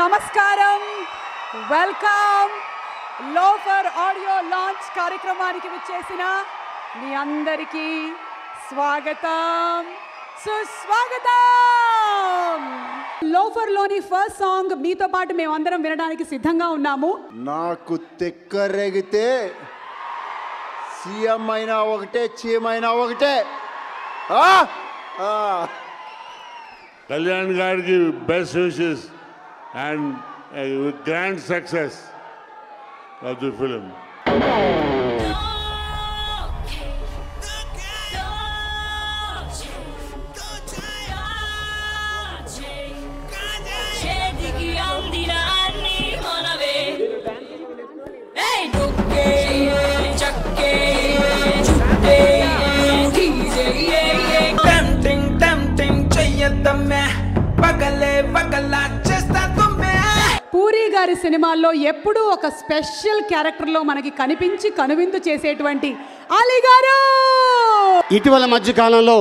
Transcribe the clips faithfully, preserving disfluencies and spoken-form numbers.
నమస్కారం, welcome. Loafer audio launch కార్యక్రమానికి విచ్చేసిన మీ అందరికీ స్వాగతం, సుస్వాగతం. లోఫర్ లోని ఫస్ట్ సాంగ్ మీతో పాటు మేమందరం వినడానికి సిద్ధంగా ఉన్నాము. నాకు తెక్కరేగితే సీఎం అయినా ఒకటే, చీఎం అయినా ఒకటే. కళ్యాణ్ గారికి best wishes and grand success of the film. Puri గారి సినిమాల్లో ఎప్పుడూ ఒక స్పెషల్ క్యారెక్టర్లో మనకి కనిపించి కనువిందు చేసేటువంటి అలీ గారు ఇటీవల మధ్య కాలంలో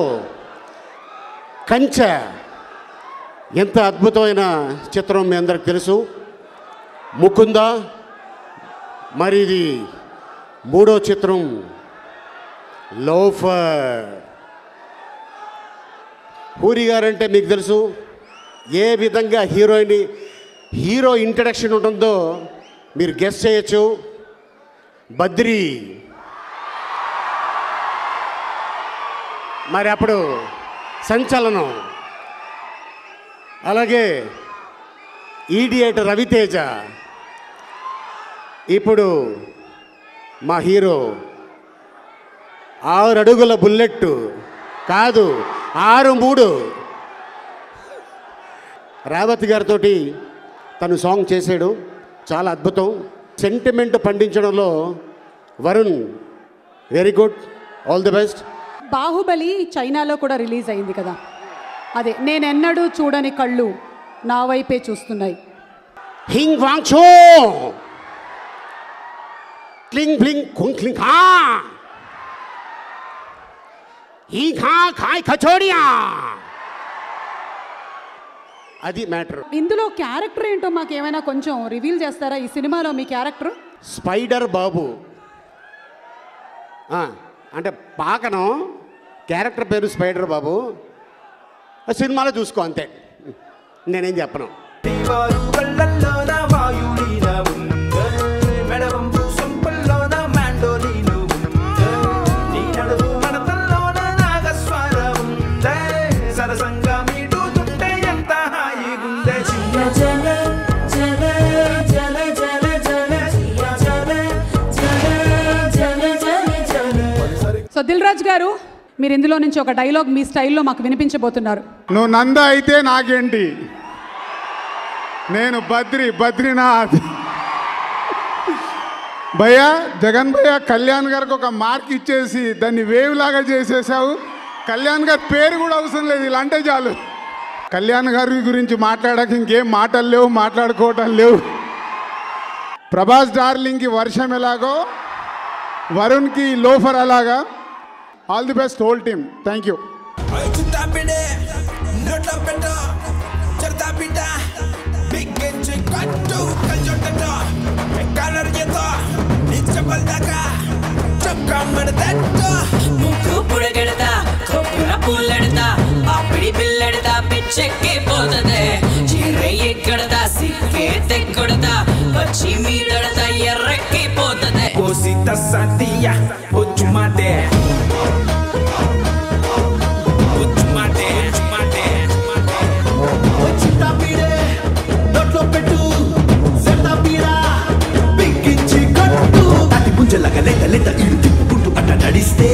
కంచె ఎంత అద్భుతమైన చిత్రం మీ అందరికి తెలుసు. ముకుంద, మరి ఇది మూడో చిత్రం లోఫర్. పూరి గారంటే మీకు తెలుసు ఏ విధంగా హీరోయిన్ హీరో ఇంట్రడక్షన్ ఉంటుందో మీరు గెస్ చేయొచ్చు. బద్రి, మరి అప్పుడు సంచలనం, అలాగే ఈడియట్ రవితేజ, ఇప్పుడు మా హీరో ఆరు అడుగుల బుల్లెట్ కాదు, ఆరు మూడు రావత్ గారితో తను సాంగ్ చేశాడు. చాలా అద్భుతం. సెంటిమెంట్ పండించడంలో Varun very good, all the best. Baahubali చైనాలో కూడా రిలీజ్ అయింది కదా, అదే నేనెన్నడూ చూడని కళ్ళు నా వైపే చూస్తున్నాయి. హింగ్ వాంగ్ చో క్లింగ్ బ్లింగ్ కుంగ్ క్లింగ్ హా ఈ ఖా ఖాయ్ కచోడియా, అది మ్యాటర్. ఇందులో క్యారెక్టర్ ఏంటో మాకు ఏమైనా కొంచెం రివీల్ చేస్తారా? ఈ సినిమాలో మీ క్యారెక్టర్ స్పైడర్ బాబు అంటే పాకనం, క్యారెక్టర్ పేరు స్పైడర్ బాబు. సినిమాలో చూసుకో అంతే, నేనేం చెప్పను. సో దిల్ రాజు గారు, మీరు ఇందులో నుంచి ఒక డైలాగ్ మీ స్టైల్లో మాకు వినిపించబోతున్నారు. నువ్వు నంద అయితే నాకేంటి, నేను బద్రి బద్రీనాథ్. భయ్యా జగన్ భయ్య, కళ్యాణ్ గారికి ఒక మార్క్ ఇచ్చేసి దాన్ని వేవ్ లాగా చేసేసావు. కళ్యాణ్ గారి పేరు కూడా అవసరం లేదు, ఇలా అంటే చాలు. కళ్యాణ్ గారి గురించి మాట్లాడక ఇంకేం మాటలు లేవు, మాట్లాడుకోవటం లేవు. ప్రభాస్ డార్లింగ్కి వర్షం ఎలాగో వరుణ్కి లోఫర్ అలాగా. All the best whole team, thank you. Cosita santilla, ochumate, ochumate, ochumate, ochita pide, notlo pettu, zeta pira, bikinchi kattu, ati punjalaga leta leta idu tippukuntu atta nadiste.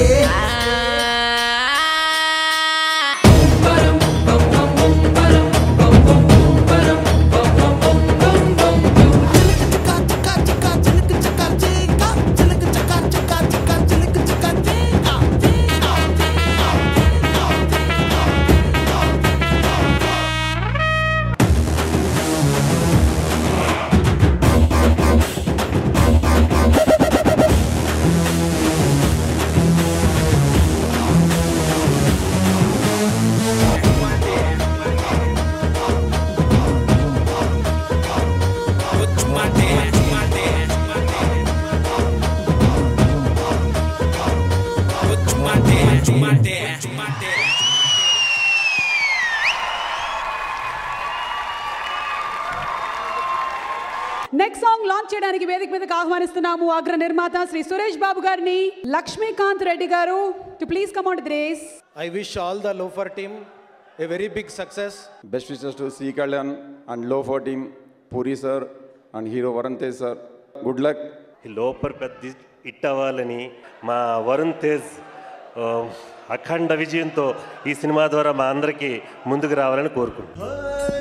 Next song launch చేయడానికి వేదిక మీదకి ఆహ్వానిస్తున్నాము అగ్ర నిర్మాత శ్రీ సురేష్ బాబు గారిని, లక్ష్మీకాంత్ రెడ్డి గారు to please come on to the race. I wish all the Loafer team a very big success. Best wishes to C. Kalyan and Loafer team, Puri sir and hero Varun Tej sir. Good luck. ఈ లోపర్ పెద్ద hit అవ్వాలని మా వరుణ్ తేజ్ అఖండ విజయంతో ఈ cinema ద్వారా మా అందరికీ ముందుకు రావాలని కోరుకుంటున్నాను.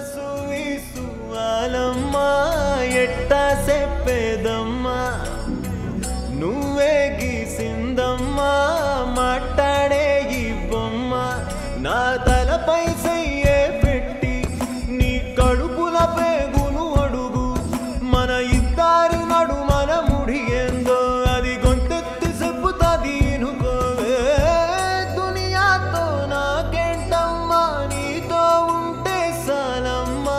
ఎట్టా చెప్పేదమ్మా నువ్వే గీసిందమ్మా మాట్లాడే ఈ బొమ్మ నా తలపై సయ్యే పెట్టి నీ కడుపుల పేగులు అడుగు మన ఇద్దరి నడు మన ముడి ఏందో అది గొంతెత్తి చెప్పుతాది నుకోవే దునియాతో నాకేంటమ్మా నీతో ఉంటే సాలమ్మా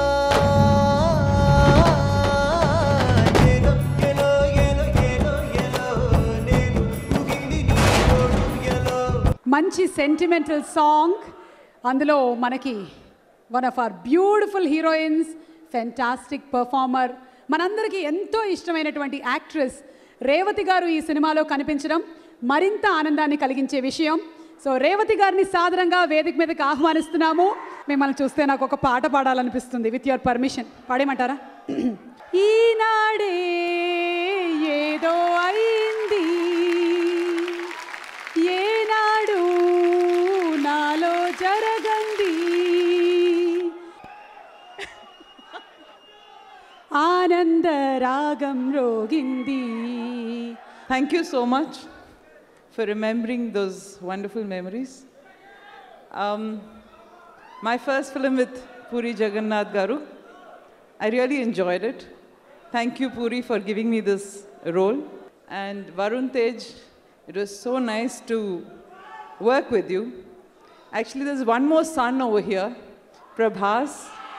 మంచి సెంటిమెంటల్ సాంగ్, అందులో మనకి one of our beautiful heroines, fantastic performer, మనందరికీ ఎంతో ఇష్టమైనటువంటి యాక్ట్రెస్ రేవతి గారు ఈ సినిమాలో కనిపించడం మరింత ఆనందాన్ని కలిగించే విషయం. సో రేవతి గారిని సాదరంగా వేదిక మీదకి ఆహ్వానిస్తున్నాము. మిమ్మల్ని చూస్తే నాకు ఒక పాట పాడాలనిపిస్తుంది, విత్ యువర్ పర్మిషన్ పాడేమంటారా? ఈనాడే ఏదో అయింది, ఏనాడు నాలో జరగంది, ఆనంద రాగం రోగింది. Thank you so much for remembering those wonderful memories. Um, my first film with Puri Jagannath Garu, I really enjoyed it. Thank you, Puri, for giving me this role. And Varun Tej, it was so nice to work with you. Actually, there's one more son over here, Prabhas.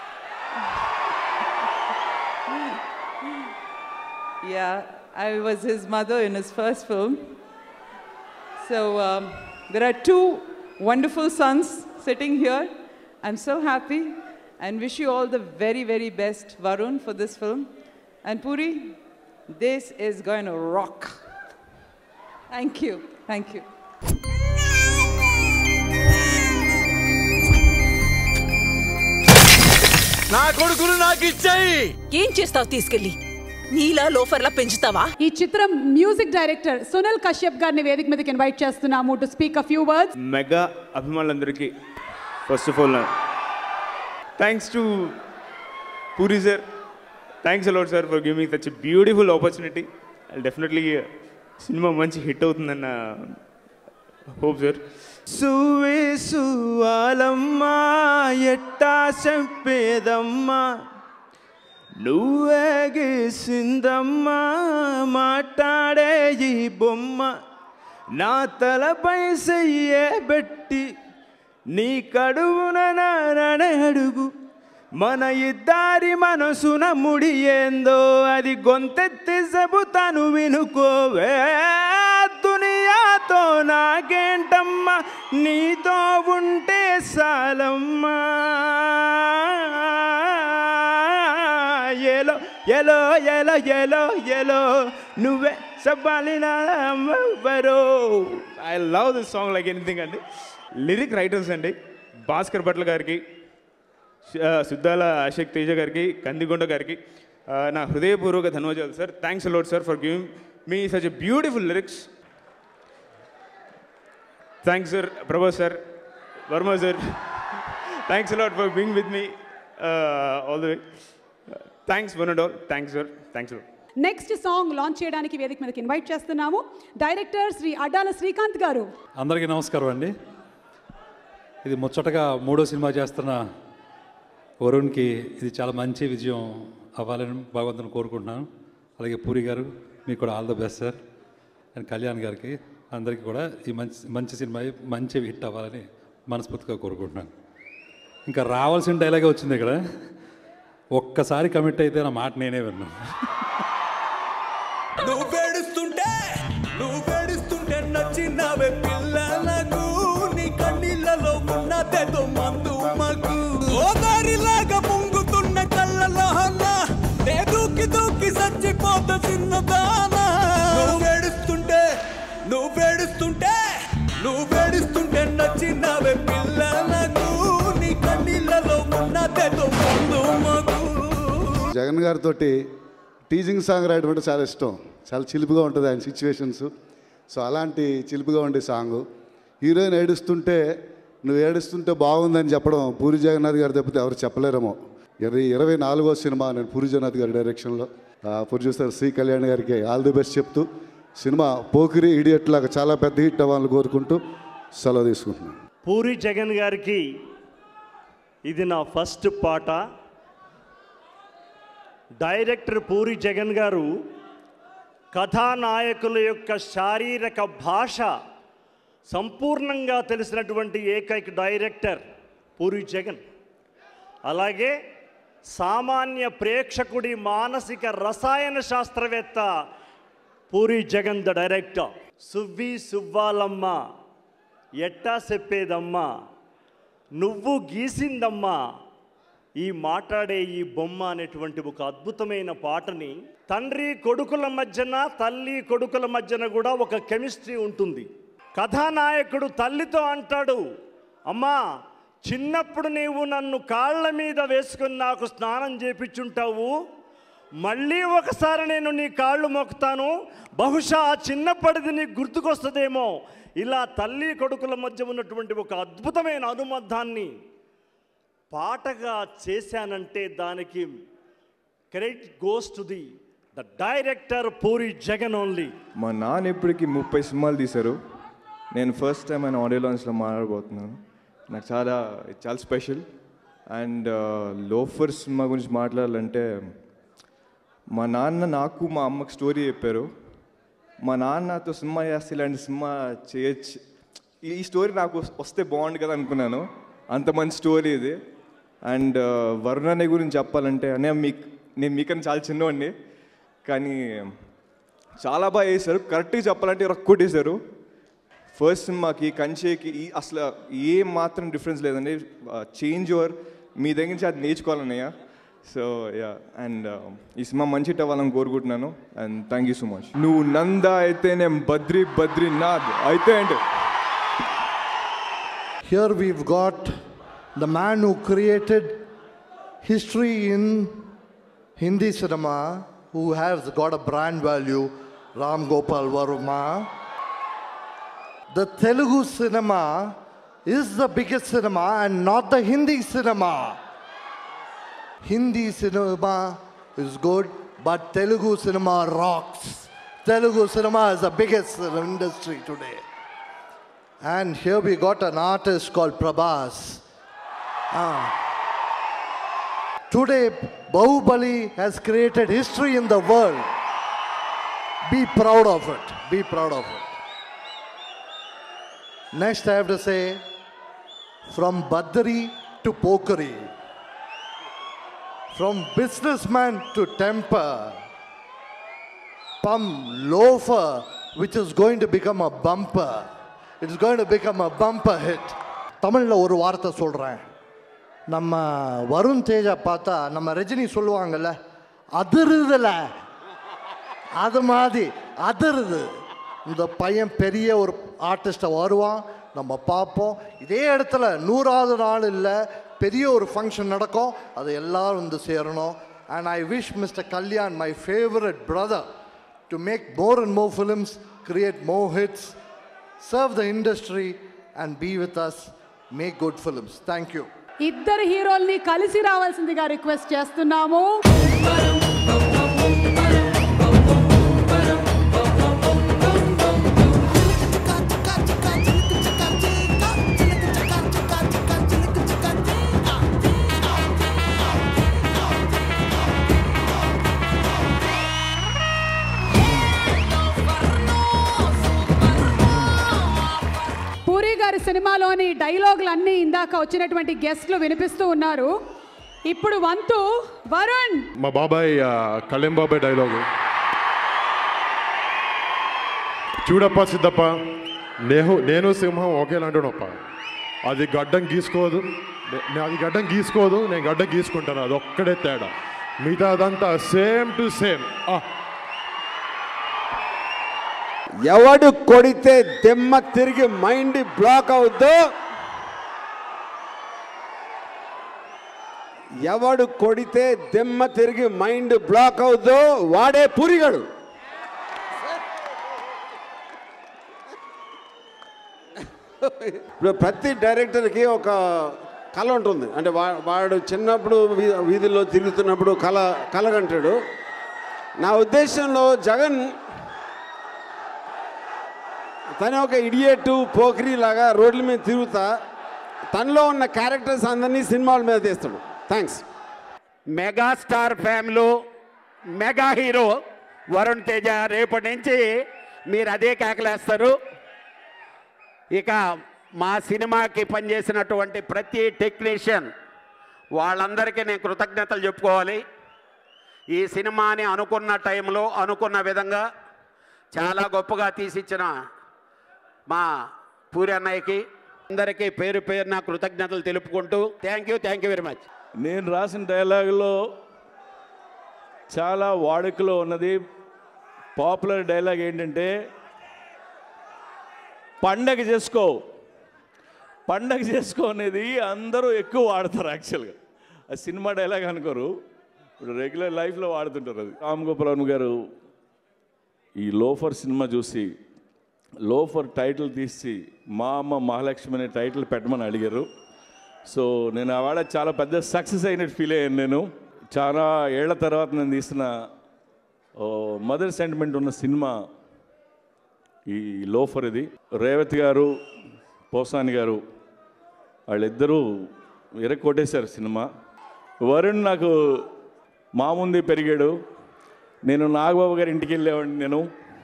Yeah, I was his mother in his first film. So um, there are two wonderful sons sitting here. I'm so happy and wish you all the very, very best, Varun, for this film. And Puri, this is going to rock. Thank you. Thank you. నా కొడుకులు నాకు ఇచ్చాయి. ఏం చేస్తావు తీసుకెళ్ళి? నీలా లోఫర్లా పెంచుతావా? ఈ చిత్రం music director సునల్ Kashyap గారిని వేదిక మీదకి ఇన్వైట్ చేస్తున్నాము to speak a few words. Mega అభిమానులందరికీ first of all thanks to Puri sir, thanks a lot sir for giving such a beautiful opportunity. Definitely cinema మంచి హిట్ అవుతుందన్న హోప్ సార్. సువే సువాలమ్మా ఎట్టా చెప్పేదమ్మా నువ్వే గీసిందమ్మా మాట్లాడే ఈ బొమ్మ నా తలపై సయ్యే పెట్టి నీ కడువున నానే అడుగు మన ఇద్దరి మనసున ముడి ఏందో అది గొంతెత్తి చెబుతాను వినుకోవే దునియాతో నాకేంటమ్మా నీతో ఉంటే సాలమ్మా ఎలో ఎలో ఎలో ఎలో ఎలో నువ్వే చెప్పాలి నా అమ్మవరో. I love this song like anything అండి. లిరిక్ రైటర్స్ అండి భాస్కర్ భట్ల గారికి, సుద్దాల అశోక్ తేజ గారికి, కందిగొండ గారికి నా హృదయపూర్వక ధన్యవాదాలు sir. Thanks a lot sir for giving me such a beautiful lyrics. Thanks sir Prabhas sir, Varma sir, thanks a lot for being with me all the way. Thanks one and all. Thanks sir, thanks a lot. Next song launch చేయడానికి వేదిక మీదకి invite చేస్తున్నాము director Shri Addala Srikanth గారు. అందరికీ నమస్కారం అండి. ఇది ముచ్చటగా మూడో సినిమా చేస్తున్న వరుణ్కి ఇది చాలా మంచి విజయం అవ్వాలని భగవంతుని కోరుకుంటున్నాను. అలాగే పూరి గారు మీకు కూడా all the best sir. And Kalyan గారికి అందరికీ కూడా ఈ మంచి మంచి సినిమా మంచి హిట్ అవ్వాలని మనస్ఫూర్తిగా కోరుకుంటున్నాను. ఇంకా రావాల్సిన డైలాగే వచ్చింది ఇక్కడ. ఒక్కసారి కమిట్ అయితే నా మాట నేనే విన్నాను. నువ్వు వేడుస్తుంటే నువ్వు వేడుస్తుంటే నచ్చినవే పిల్ల నాకు ఉన్నదేదో మందు మగు ఓదారిలాగా ముంగుతున్న కళ్ళలోన నే దూకి దూకి చచ్చిపోతా చిన్నదానా నువ్వేడుస్తుంటే నువ్వేడుస్తుంటే నువ్వేడుస్తుంటే నచ్చినవే పిల్ల నాకు నీ కన్నీళ్ళలో ఉన్నదేదో మందు మగు. జగన్ గారితో టీజింగ్ సాంగ్ రాయడం అంటే చాలా ఇష్టం. చాలా చిలుపుగా ఉంటుంది ఆయన సిచ్యువేషన్స్. సో అలాంటి చిలుపుగా ఉండే సాంగ్. హీరోయిన్ ఏడుస్తుంటే నువ్వు ఏడుస్తుంటే బాగుందని చెప్పడం పూరి జగన్నాథ్ గారు తప్పితే ఎవరు చెప్పలేరేమో. ఇరవై ఇరవై నాలుగో సినిమా నేను పూరి జగన్నాథ్ గారి డైరెక్షన్లో ప్రొడ్యూసర్ సి కళ్యాణ్ గారికి ఆల్ ది బెస్ట్ చెప్తూ సినిమా పోకిరి ఇడియట్ లాగా చాలా పెద్ద హిట్ అవ్వాలని కోరుకుంటూ సెలవు తీసుకుంటున్నాను. పూరి జగన్ గారికి ఇది నా ఫస్ట్ పాట. డైరెక్టర్ పూరి జగన్ గారు కథానాయకుల యొక్క శారీరక భాష సంపూర్ణంగా తెలిసినటువంటి ఏకైక డైరెక్టర్ పూరి జగన్. అలాగే సామాన్య ప్రేక్షకుడి మానసిక రసాయన శాస్త్రవేత్త పూరి జగన్ ద డైరెక్టర్. సువ్వి సువ్వాలమ్మ ఎట్టా చెప్పేదమ్మా నువ్వు గీసిందమ్మా ఈ మాట్లాడే ఈ బొమ్మ అనేటువంటి ఒక అద్భుతమైన పాటని తండ్రి కొడుకుల మధ్యన తల్లి కొడుకుల మధ్యన కూడా ఒక కెమిస్ట్రీ ఉంటుంది. కథానాయకుడు తల్లితో అంటాడు, అమ్మా చిన్నప్పుడు నీవు నన్ను కాళ్ళ మీద వేసుకుని నాకు స్నానం చేపించుంటావు, మళ్ళీ ఒకసారి నేను నీ కాళ్ళు మొక్కుతాను, బహుశా ఆ చిన్నప్పటిది నీకు గుర్తుకొస్తుందేమో. ఇలా తల్లి కొడుకుల మధ్య ఉన్నటువంటి ఒక అద్భుతమైన అనుబంధాన్ని పాటగా చేశానంటే దానికి credit goes to the the director Puri Jagan only. మా నాన్న ఇప్పటికి ముప్పై సినిమాలు తీశారు. నేను ఫస్ట్ టైం ఆయన ఆడియో లాంచ్లో మాట్లాడబోతున్నాను. నాకు చాలా చాలా స్పెషల్. అండ్ లోఫర్ సినిమా గురించి మాట్లాడాలంటే మా నాన్న నాకు మా అమ్మకి స్టోరీ చెప్పారు. మా నాన్న నాతో సినిమా చేస్తే ఇలాంటి సినిమా చేయొచ్చు, ఈ స్టోరీ నాకు వస్తే బాగుండు కదా అనుకున్నాను. అంత మంచి స్టోరీ ఇది. అండ్ వరుణ్ అనే గురించి చెప్పాలంటే అనే మీకు నేను మీకన్నా చాలా చిన్నవాడిని, కానీ చాలా బాగా వేశారు. కరెక్ట్గా చెప్పాలంటే రక్కొట్టేశారు. ఫస్ట్ సినిమాకి కంచేకి ఈ అసలు ఏ మాత్రం డిఫరెన్స్ లేదండి. చేంజ్ ఓవర్ మీ దగ్గర నుంచి అది నేర్చుకోవాలన్నయ్య. సో యా, అండ్ ఈ సినిమా మంచి హిట్ అవ్వాలని కోరుకుంటున్నాను. And thank you so much. నువ్వు నంద అయితే నేను బద్రీ బద్రీనాథ్ అయితే అంటే. Here we've got the man who created history in Hindi cinema, who has got a brand value, Ram Gopal Varma. The Telugu cinema is the biggest cinema and not the Hindi cinema. Hindi cinema is good, but Telugu cinema rocks. Telugu cinema is the biggest industry today. And here we got an artist called Prabhas. Ah. Today, Bahubali has created history in the world. Be proud of it. Be proud of it. Next, I have to say, from Badri to Pokeri, from businessman to temper, from loafer, which is going to become a bumper. It's going to become a bumper hit. தமிழில் ஒரு வார்த்தை சொல்கிறேன். நம்ம வருண் தேஜா பார்த்தா நம்ம ரஜினி சொல்லுவாங்கல்ல, அதிருதுல அது மாதிரி அதிருது. இந்த பையன் பெரிய ஒரு ஆர்டிஸ்ட்டை வருவான், நம்ம பார்ப்போம். இதே இடத்துல நூறாவது நாள் இல்லை, பெரிய ஒரு ஃபங்க்ஷன் நடக்கும், அது எல்லாரும் வந்து சேரணும். And I wish Mister Kalyan, my favorite brother, to make more and more films, create more hits, serve the industry and be with us, make good films. Thank you. ఇద్దరు హీరోల్ని కలిసి రావాల్సిందిగా రిక్వెస్ట్ చేస్తున్నాము. పూరి గారి సినిమాలోని డైలాగులు అన్నీ ఇందాక వచ్చినటువంటి గెస్ట్లు వినిపిస్తూ ఉన్నారు. ఇప్పుడు వంతు వరుణ్. మా బాబాయ్ కళ్యాణ్ బాబాయ్ డైలాగు, చూడప్ప సిద్ధప్ప నేను నేను సింహం ఒకేలాంటినప్ప, అది గడ్డం గీసుకోదు నే- అది గడ్డం గీసుకోదు నేను గడ్డం గీసుకుంటాను అది ఒక్కడే తేడా మిగతా అదంతా సేమ్ టు సేమ్ ఎవడు కొడితే దెమ్మ తిరిగి మైండ్ బ్లాక్ అవుద్దో ఎవడు కొడితే దెమ్మ తిరిగి మైండ్ బ్లాక్ అవుద్దో వాడే పూరిగాడు. ఇప్పుడు ప్రతి డైరెక్టర్కి ఒక కళ ఉంటుంది. అంటే వా వాడు చిన్నప్పుడు వీ- వీధుల్లో తిరుగుతున్నప్పుడు కళ కలగంటాడు. నా ఉద్దేశంలో జగన్ తను ఒక ఇడియట్ పోకిరి లాగా రోడ్ల మీద తిరుగుతా తనలో ఉన్న క్యారెక్టర్స్ అందరినీ సినిమాల మీద తీస్తాడు. Thanks. Megastar family mega hero Varun Teja రేపటి నుంచి మీరు అదే కేకలేస్తారు. ఇక మా సినిమాకి పనిచేసినటువంటి ప్రతి టెక్నీషియన్ వాళ్ళందరికీ నేను కృతజ్ఞతలు చెప్పుకోవాలి. ఈ సినిమాని అనుకున్న టైంలో అనుకున్న విధంగా చాలా గొప్పగా తీసిచ్చిన మా పూరి అన్నయ్యకి అందరికీ పేరు పేరు నా కృతజ్ఞతలు తెలుపుకుంటూ thank you thank you very much. నేను రాసిన డైలాగులో చాలా వాడుకలో ఉన్నది పాపులర్ డైలాగ్ ఏంటంటే పండగ చేసుకో పండగ చేసుకో అనేది అందరూ ఎక్కువ వాడతారు. యాక్చువల్గా ఆ సినిమా డైలాగ్ అనుకోరు, ఇప్పుడు రెగ్యులర్ లైఫ్లో వాడుతుంటారు. అది రామ్ గోపాల్ గారు ఈ లోఫర్ సినిమా చూసి లోఫర్ టైటిల్ తీసి మా అమ్మ మహాలక్ష్మి అనే టైటిల్ పెట్టమని అడిగారు. సో నేను ఆ వాడ చాలా పెద్ద సక్సెస్ అయినట్టు ఫీల్ అయ్యాను. నేను చాలా ఏళ్ల తర్వాత నేను తీసిన మదర్ సెంటిమెంట్ ఉన్న సినిమా ఈ లోఫర్. ఇది రేవతి గారు పోసాని గారు వాళ్ళిద్దరూ ఎరక్కొట్టేశారు సినిమా. వరుణ్ నాకు మా ముందే పెరిగాడు. నేను నాగబాబు గారి ఇంటికి వెళ్ళేవాడిని. నేను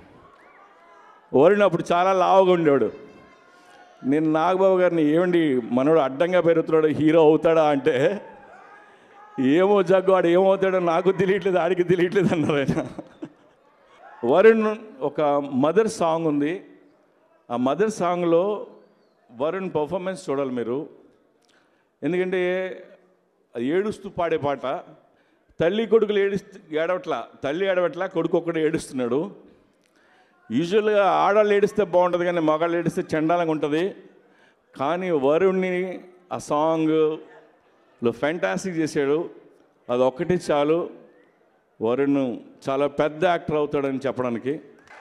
వరుణ్ అప్పుడు చాలా లావుగా ఉండేవాడు. నేను నాగబాబు గారిని ఏమండి మనోడు అడ్డంగా పెరుగుతున్నాడు హీరో అవుతాడా అంటే ఏమో జగ్గు వాడు ఏమవుతాడో నాకు తెలియట్లేదు ఆడికి తెలియట్లేదు అన్నారు ఆయన. వరుణ్ ఒక మదర్ సాంగ్ ఉంది. ఆ మదర్ సాంగ్లో వరుణ్ పర్ఫార్మెన్స్ చూడాలి మీరు. ఎందుకంటే అది ఏడుస్తూ పాడే పాట. తల్లి కొడుకులు ఏడుస్తూ ఏడవట్లా, తల్లి ఏడవట్లా, కొడుకు ఒక్కడు ఏడుస్తున్నాడు. యూజువల్గా ఆడవాళ్ళు ఏడిస్తే బాగుంటుంది కానీ మగాళ్ళు ఏడిస్తే చండాలంగా ఉంటుంది. కానీ వరుణ్ణి ఆ సాంగ్లో ఫ్యాంటాస్టిక్ చేశాడు. అది ఒక్కటి చాలు వరుణ్ చాలా పెద్ద యాక్టర్ అవుతాడని చెప్పడానికి.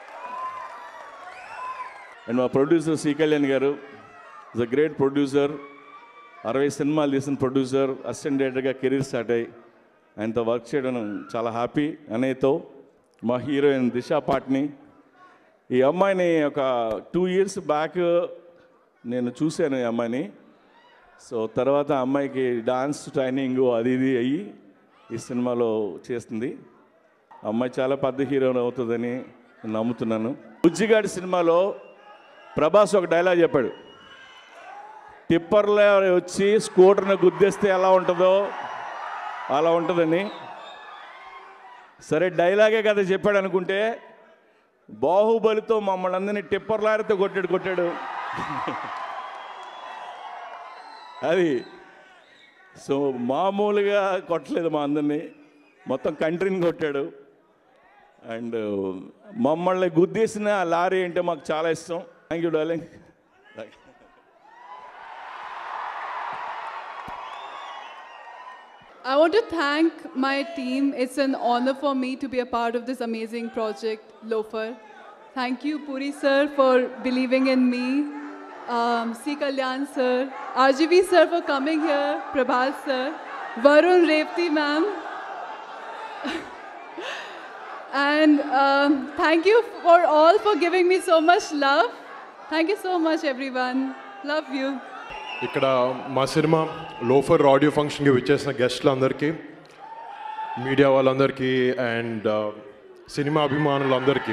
అండ్ మా ప్రొడ్యూసర్ సి కళ్యాణ్ గారు ఇస్ అ గ్రేట్ ప్రొడ్యూసర్. అరవై సినిమాలు తీసిన ప్రొడ్యూసర్, అసిస్టెంట్ డైరెక్టర్గా కెరీర్ స్టార్ట్ అయ్యి ఆయనతో వర్క్ చేయడం చాలా హ్యాపీ. అనేతో మా హీరోయిన్ దిశా పాట్ని, ఈ అమ్మాయిని ఒక టూ ఇయర్స్ బ్యాక్ నేను చూశాను ఈ అమ్మాయిని. సో తర్వాత అమ్మాయికి డాన్స్ ట్రైనింగ్ అది ఇది అయ్యి ఈ సినిమాలో చేస్తుంది. అమ్మాయి చాలా పెద్ద హీరోయిన్ అవుతుందని నమ్ముతున్నాను. బుజ్జిగాడి సినిమాలో ప్రభాస్ ఒక డైలాగ్ చెప్పాడు, టిప్పర్లో వచ్చి స్కూటర్ని గుద్దేస్తే ఎలా ఉంటుందో అలా ఉంటుందని. సరే డైలాగే కదా చెప్పాడు అనుకుంటే బాహుబలితో మమ్మల్ని అందరినీ టిప్పర్ లారీతో కొట్టాడు కొట్టాడు అది. సో మామూలుగా కొట్టలేదు మా అందరినీ, మొత్తం కంట్రీని కొట్టాడు. అండ్ మమ్మల్ని గుద్దేసిన లారీ అంటే మాకు చాలా ఇష్టం. Thank you darling. I want to thank my team. It's an honor for me to be a part of this amazing project, Lofer. Thank you, Puri sir, for believing in me. Um, C. Kalyan sir, R G V sir for coming here, Prabhas sir, Varun, Revati ma'am. And um, thank you for all for giving me so much love. Thank you so much, everyone. Love you. ఇక్కడ మా cinema loafer audio ఫంక్షన్కి విచ్చేసిన గెస్ట్లందరికీ, media వాళ్ళందరికీ and cinema అభిమానులందరికీ,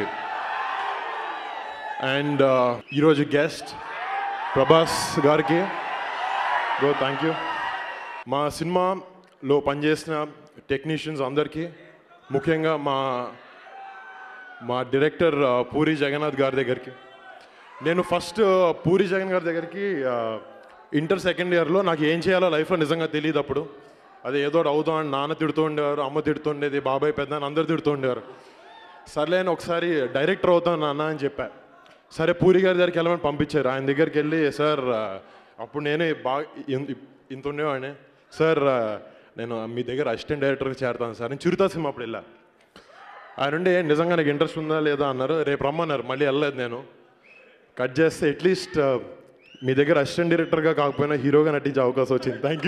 and ఈరోజు guest Prabhas గారికి go thank you. మా సినిమాలో పనిచేసిన టెక్నీషియన్స్ అందరికీ, ముఖ్యంగా మా మా డైరెక్టర్ పూరి జగన్నాథ్ గారి దగ్గరికి. నేను ఫస్ట్ పూరి జగన్ గారి దగ్గరికి ఇంటర్ సెకండ్ ఇయర్లో నాకు ఏం చేయాలో లైఫ్లో నిజంగా తెలియదు అప్పుడు. అది ఏదో అవుతాం అని నాన్న తిడుతూ ఉండేవారు, అమ్మ తిడుతుండేది, బాబాయ్ పెద్ద అందరు తిడుతూ ఉండేవారు. సర్లే అని ఒకసారి డైరెక్టర్ అవుతాను నాన్న అని చెప్పా. సరే పూరి గారి దగ్గరికి వెళ్ళమని పంపించారు. ఆయన దగ్గరికి వెళ్ళి సార్ అప్పుడు నేనే బాగా ఇంత ఉండేవాడిని. సార్ నేను మీ దగ్గర అసిస్టెంట్ డైరెక్టర్గా చేరతాను సార్. నేను చిరుతా సినిమా అప్పుడు వెళ్ళా. ఆయన ఉండి నిజంగా నాకు ఇంట్రెస్ట్ ఉందా లేదా అన్నారు. రేపు రమ్మన్నారు. మళ్ళీ వెళ్ళలేదు. నేను కట్ చేస్తే అట్లీస్ట్ మీ దగ్గర అసిస్టెంట్ డైరెక్టర్గా కాకపోయినా హీరోగా నటించే అవకాశం వచ్చింది. Thank you.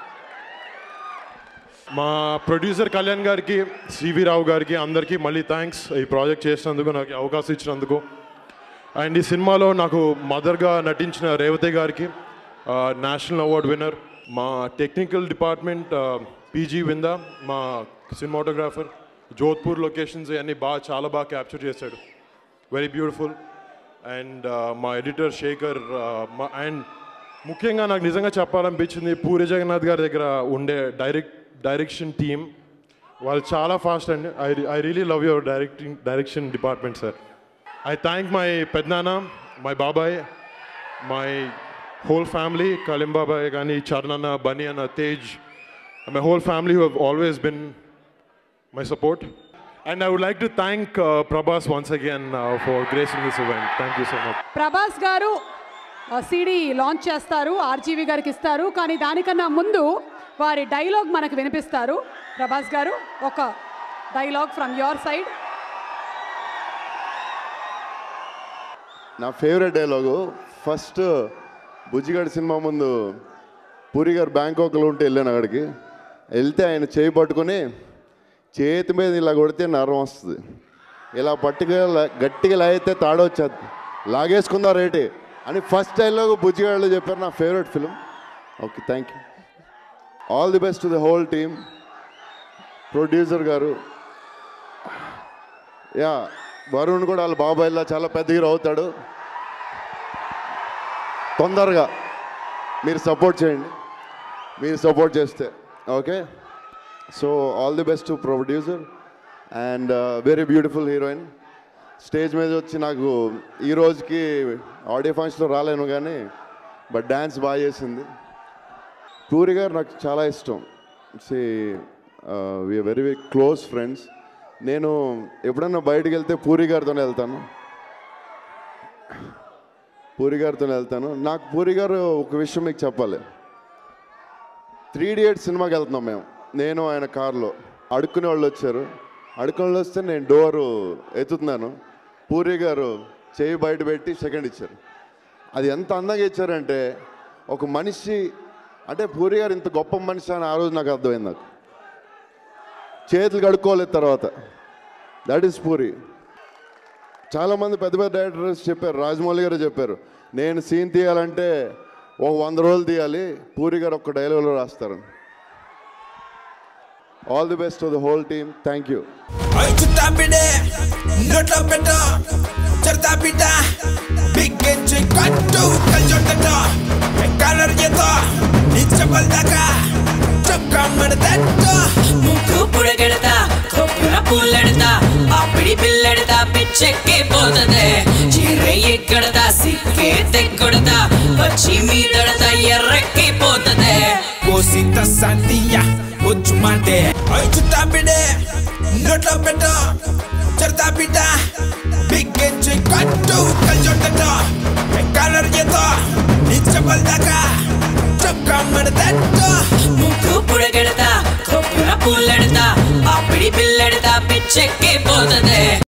మా ప్రొడ్యూసర్ కళ్యాణ్ గారికి, సివి రావు గారికి అందరికీ మళ్ళీ థ్యాంక్స్ ఈ ప్రాజెక్ట్ చేసినందుకు, నాకు అవకాశం ఇచ్చినందుకు. అండ్ ఈ సినిమాలో నాకు మదర్గా నటించిన రేవతి గారికి నేషనల్ అవార్డ్ విన్నర్. మా టెక్నికల్ డిపార్ట్మెంట్ పీజీ విందా, మా సినిమాటోగ్రాఫర్, జోధ్పూర్ లొకేషన్స్ అన్నీ బాగా చాలా బాగా క్యాప్చర్ చేశాడు. Very beautiful. అండ్ మా ఎడిటర్ శేఖర్. అండ్ ముఖ్యంగా నాకు నిజంగా చెప్పాలనిపించింది పూరి జగన్నాథ్ గారి దగ్గర ఉండే డైరెక్ట్ డైరెక్షన్ టీమ్. వాళ్ళు చాలా ఫాస్ట్ అండి. I I really love your directing direction department sir. I thank my Pednana, my Babai, my whole family, Kalim Babai, Gani, Charnana, Baniana, Tej, and my whole family who have always been my support. And I would like to thank uh, Prabhas once again uh, for gracing this event. Thank you so much. Prabhas garu C D launch చేస్తారు, R G V గారికి ఇస్తారు. కానీ దానికన్నా ముందు వారి dialogue మనకు వినిపిస్తారు. ప్రభాస్ గారు ఒక డైలాగ్ ఫ్రమ్ యువర్ సైడ్. నా ఫేవరెట్ డైలాగు ఫస్ట్ బుజ్జిగాడి సినిమా ముందు పూరి గారు బ్యాంకాక్లో ఉంటే వెళ్ళాను. అక్కడికి వెళ్తే ఆయన చేయి పట్టుకొని చేతి మీద ఇలా కొడితే నరం వస్తుంది, ఇలా పట్టుగా గట్టిగా లాగితే తాడొచ్చేది, లాగేసుకుందా రేటే అని ఫస్ట్ డైలాగు బుజ్జిగాడిలో చెప్పారు. నా favourite film. Okay, thank you. All the best to the whole team. Producer గారు, యా వరుణ్ కూడా వాళ్ళ బాబాయ్లా చాలా పెద్ద హీరో అవుతాడు. తొందరగా మీరు సపోర్ట్ చేయండి, మీరు సపోర్ట్ చేస్తే. Okay, so all the best to producer and very beautiful heroine. Stage మీద వచ్చి నాకు ఈ రోజుకి ఆడియో ఫంక్షన్లో రాలేను కానీ బట్ డ్యాన్స్ బాగా చేసింది. పూరి గారు నాకు చాలా ఇష్టం. See we are very very close friends. నేను ఎప్పుడన్నా బయటికి వెళ్తే పూరి గారితోనే వెళ్తాను, పూరి గారితోనే వెళ్తాను. నాకు పూరి గారు ఒక విషయం మీకు చెప్పాలి. త్రీ ఇడియట్స్ సినిమాకి వెళ్తున్నాం మేము, నేను ఆయన కారులో. అడుక్కునే వాళ్ళు వచ్చారు. అడుక్కునే వాళ్ళు వస్తే నేను డోరు ఎత్తుతున్నాను. పూరి గారు చేయి బయట పెట్టి సెకండ్ ఇచ్చారు. అది ఎంత అందంగా ఇచ్చారంటే ఒక మనిషి అంటే పూరి గారు ఇంత గొప్ప మనిషి అని ఆ రోజు నాకు అర్థమైంది. నాకు చేతులు కడుక్కోలేదు తర్వాత. That is Puri. చాలామంది పెద్ద పెద్ద డైరెక్టర్స్ చెప్పారు, రాజమౌళి గారు చెప్పారు, నేను సీన్ తీయాలంటే ఒక వంద రోజులు తీయాలి, పూరి గారు ఒక్క డైలాగ్లో రాస్తారు. All the best to the whole team. Thank you. ముక్కు పుడగెడతా, కొప్పున పుల్లెడతా, అప్పిడి పిల్లెడతా, పిచ్చెక్కి పోతదే. చీరె ఎక్కడతా, సిక్కే తెక్కొడతా, వచ్చి మీదడతా, ఎర్రెక్కి పోతదే. కోసిత సంతియా వచ్చి మాటే చుట్టా బిడే నోట్లో పెట్ట చడతా బిడ్డ బిగ్గెంచి కట్టు కల్చొట్టట కలర్ చేతో నిచ్చబల్ దాకా చొక్కా మడతట్ట. ముక్కు పుడగెడతా, కొప్పున పుల్లెడతా, అప్పిడి పిల్లెడతా, పిచ్చెక్కి పోతదే.